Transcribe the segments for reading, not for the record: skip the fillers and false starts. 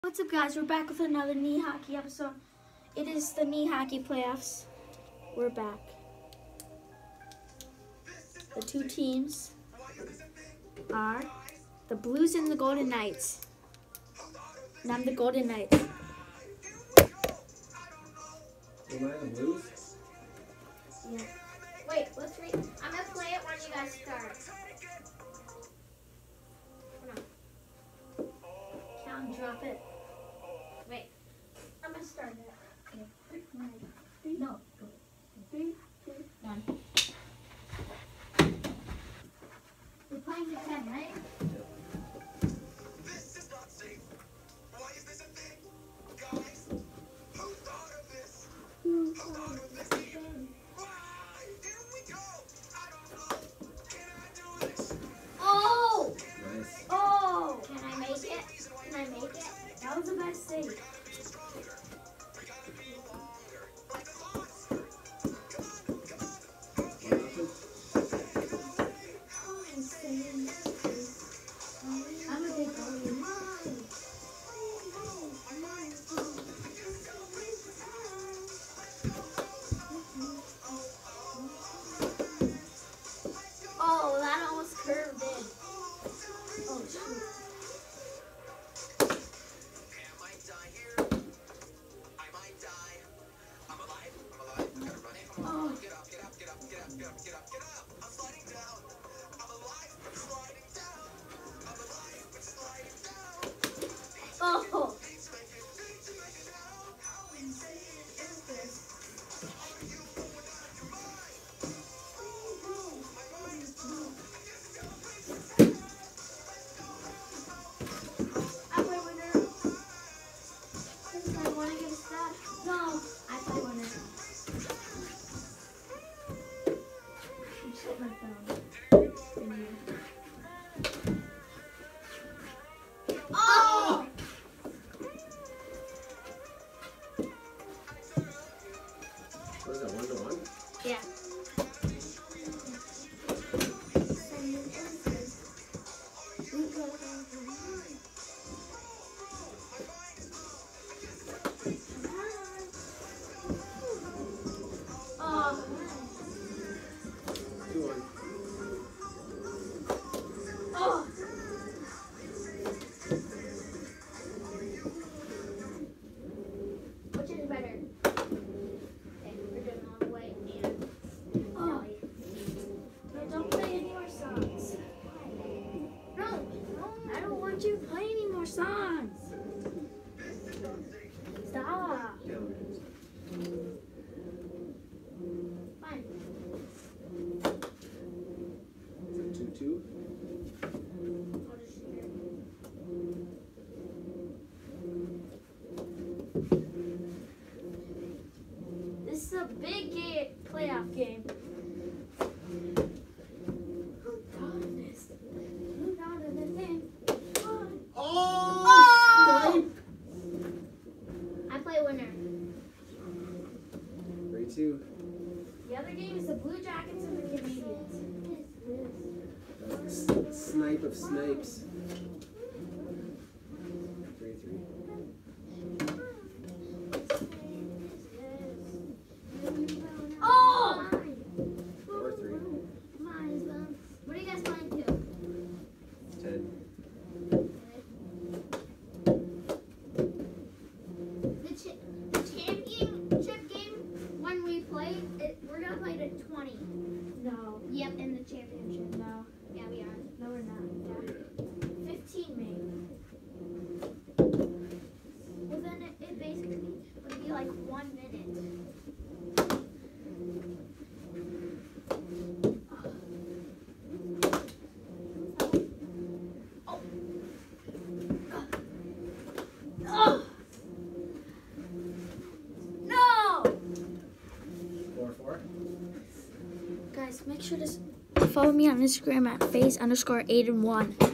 What's up, guys? We're back with another knee hockey episode. It is the knee hockey playoffs. We're back. The two teams are the Blues and the Golden Knights. And I'm the Golden Knights. Am I the Blues? Yeah. Wait, let's read. I'm gonna play it when you guys start. Count and drop it. Wait. I'm gonna start it. Okay. No. Go. 3, 2, 1. We're playing to 10, right? This is not safe. Why is this a thing? Guys, who thought of this? Who thought of this even? Why? Here we go. I don't know. Can I do this? Oh! Nice. Oh! Can I make it? Can I make it? That was the best thing. We gotta be longer. Like the lost. Come on. I'm a big golden. Oh, that almost curved in. Oh, shoot. Okay, I might die here. I might die. I'm alive. Gotta run in. Oh. Get up. I'm sliding down. I'm alive, but sliding down. I'm alive, but sliding down. Oh. Beats make it down. How insane is this? Are you going out of your mind? My mind is blown. I play winner. Since I want to get a stat. No, I play winner. You set my phone. Oh! What is that, 1-1? Yeah. Oh. 2-1. Oh. Which is better? Okay, we're doing all the way and no, don't play any more songs. No, I don't want you to play any more songs. Stop. Fine. Is it 2-2? I'll just share. This is a big game, playoff game. Who thought of this? Who thought of the thing? Oh! I play winner. 3-2. The other game is the Blue Jackets and the Canadians. That's the snipe of snipes. 3-3. Oh! 4-3. What are you guys playing to? 10. The championship game, when we play, we're going to play to 20. No. Yep, in the championship. No. Yeah, we are. No, we're not. Yeah. 15 maybe. Well, then it basically would be like 1 minute. Oh! No! 4-4. Guys, make sure to follow me on Instagram at phase_8and1.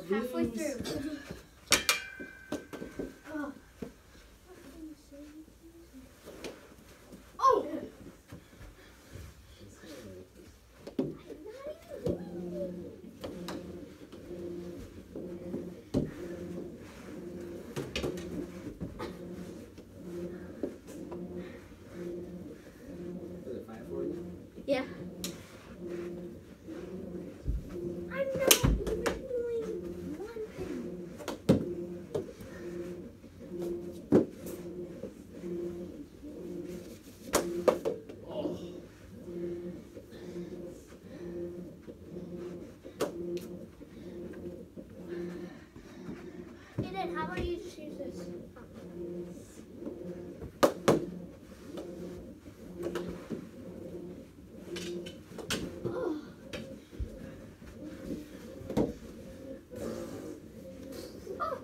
halfway lose. through. Oh. Oh! Was it 5-4? Yeah. I'm not even doing one thing. Oh. Aiden, how about you just use this? Oh. Oh.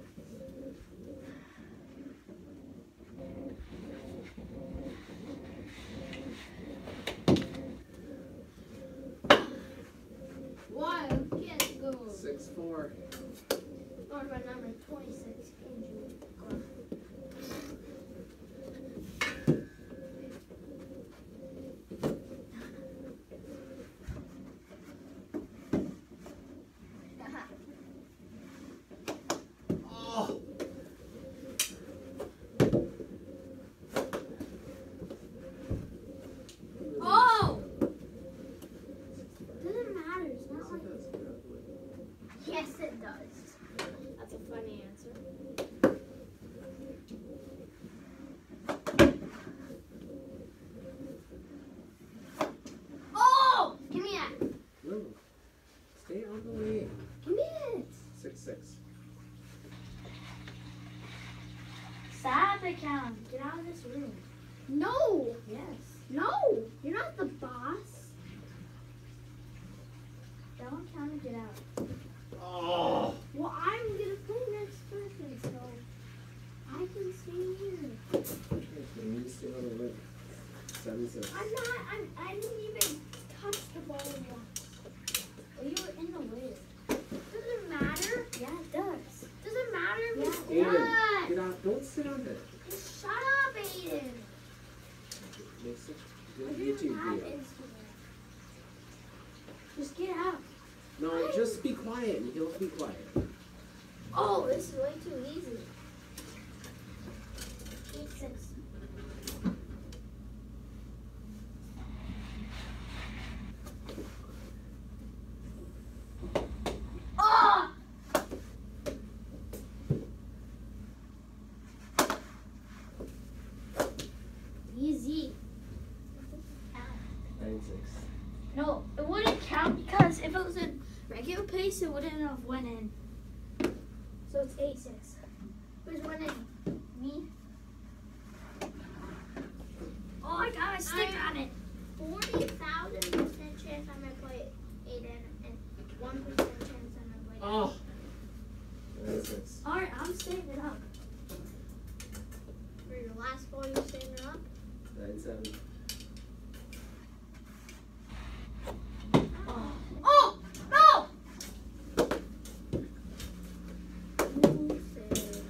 Wild kids go. 6-4. Or my number 26. Andrew. Oh. Oh! Doesn't matter. It's not like. Yes, it does. That's a funny answer. Oh! Give me that. No. Stay on the way. Give me it. 6-6. Stop it, Callum. Get out of this room. No. Yes. No. You're not the boss. Tell him, Callum, to get out. Oh. Well, I'm gonna play next person, so I can stay here. We need to stay on the way. 7-6. I'm not. I didn't even touch the ball once. Well, you were in the way. Doesn't matter. Yeah, it does. Doesn't matter if it's Aiden, what. get off. Don't sit on it. Just shut up, Aiden. Makes it I good didn't YouTube have video. Instagram. Just get out. No, just be quiet and he'll be quiet. Oh, this is way too easy. 8-6. Oh! Easy. 9-6. No, it wouldn't count because if it was in regular pace, it wouldn't have went in. So it's 8-6. Who's winning? Me? Oh, I got my stick on it. 40,000% chance I'm gonna play Aiden and 1% chance I'm gonna play. Oh. 9-6. All right, I'm saving it up. For your last ball, you're saving up. 9-7. Oh. Oh no! You said.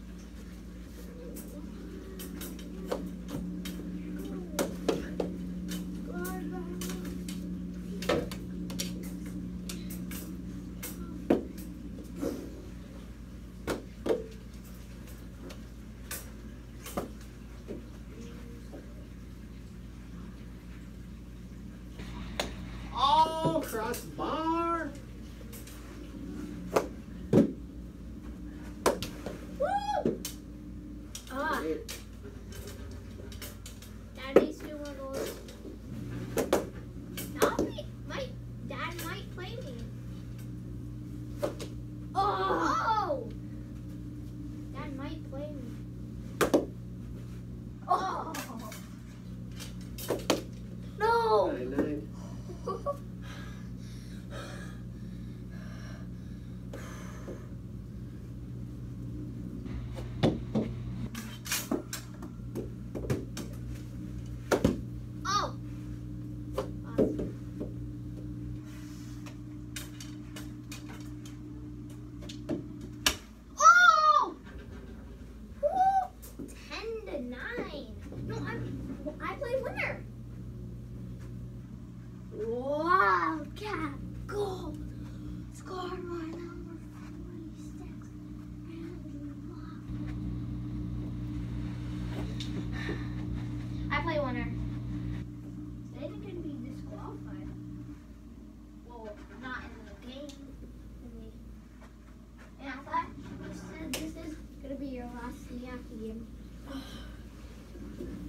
Oh, crossbar. Woo! Ah, Eight. Daddy's doing those. My dad might play me. Oh! Dad might play me. Oh. No. 9-9. Oh! Awesome. the hockey game.